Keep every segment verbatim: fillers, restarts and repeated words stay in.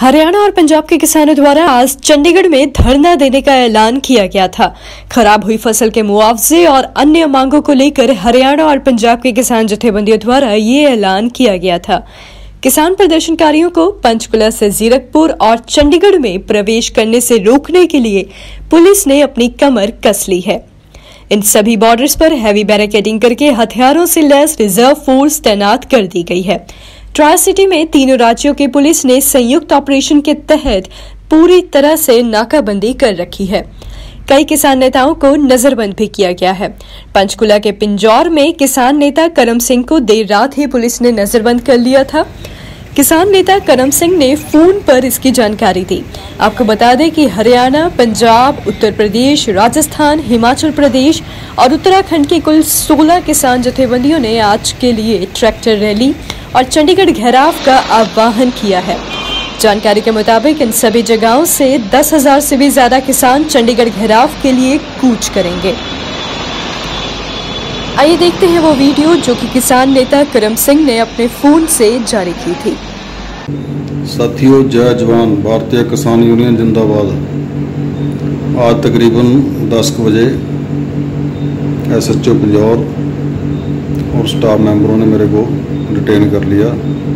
हरियाणा और पंजाब के किसानों द्वारा आज चंडीगढ़ में धरना देने का ऐलान किया गया था। खराब हुई फसल के मुआवजे और अन्य मांगों को लेकर हरियाणा और पंजाब के किसान जथेबंदियों द्वारा ये ऐलान किया गया था। किसान प्रदर्शनकारियों को पंचकुला से जीरकपुर और चंडीगढ़ में प्रवेश करने से रोकने के लिए पुलिस ने अपनी कमर कस ली है। इन सभी बॉर्डर्स पर हैवी बैरिकेडिंग करके हथियारों से लैस रिजर्व फोर्स तैनात कर दी गई है। ट्राई सिटी में तीनों राज्यों की पुलिस ने संयुक्त ऑपरेशन के तहत पूरी तरह से नाकाबंदी कर रखी है। कई किसान नेताओं को नजरबंद भी किया गया है। पंचकुला के पिंजौर में किसान नेता करम सिंह को देर रात ही पुलिस ने नजरबंद कर लिया था। किसान नेता करम सिंह ने फोन पर इसकी जानकारी दी। आपको बता दें कि हरियाणा, पंजाब, उत्तर प्रदेश, राजस्थान, हिमाचल प्रदेश और उत्तराखंड की कुल सोलह किसान जथेबंदियों ने आज के लिए ट्रैक्टर रैली और चंडीगढ़ घेराव का आह्वान किया है। जानकारी के मुताबिक इन सभी जगहों से दस हजार से भी ज्यादा किसान चंडीगढ़ घेराव के लिए कूच करेंगे। आइए देखते हैं वो वीडियो जो कि किसान नेता करम सिंह ने अपने फोन से जारी की थी। साथियों, जय जवान, भारतीय किसान यूनियन जिंदाबाद। आज तकरीबन दस बजे एस एच ओ पिंजौर और स्टाफ मेंबरों ने मेरे को डिटेन कर लिया।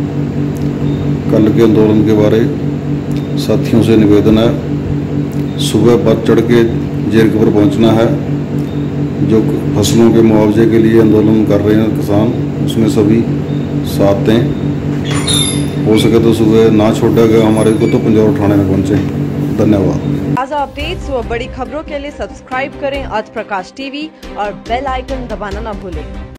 कल के आंदोलन के बारे साथियों से निवेदन है, सुबह बढ़ चढ़ के जीरकपुर पहुंचना है। जो फसलों के मुआवजे के लिए आंदोलन कर रहे हैं किसान, उसमें सभी साथ दें। हो सके तो सुबह ना छोड़ा गया हमारे को तो पिंजौर थाने में पहुंचे। धन्यवाद। ताज़ा अपडेट्स व बड़ी खबरों के लिए सब्सक्राइब करें आज प्रकाश टीवी और बेल आइकन दबाना ना भूलें।